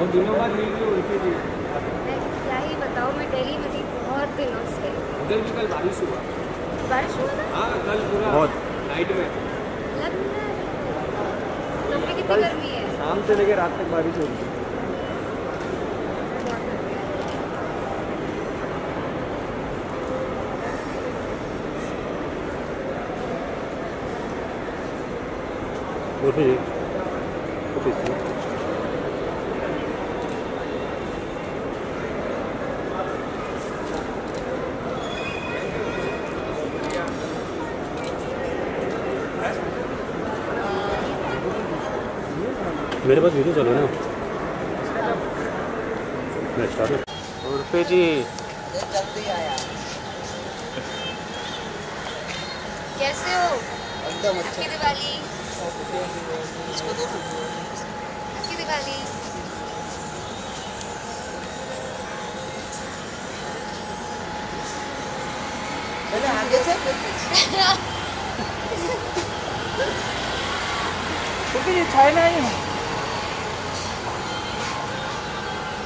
बहुत दिनों बाद मिल रही हो उनसे भी। मैं क्या ही बताऊँ, मैं दिल्ली में थी बहुत दिनों से। उधर भी कल बारिश हुआ। बारिश हुआ था? हाँ कल पूरा बहुत नाइट में। लग रहा है लोग में कितनी गर्मी है। शाम से लेकर रात तक बारिश हो रही है। और फिर मेरे पास वीडियो चलो ना। मैं स्टार्ट उर्फे जी जल्दी आया। कैसे हो? एकदम अच्छा। हैप्पी दिवाली। इसको दो। हैप्पी दिवाली। पहले आगे से क्योंकि ये चाइना ही है।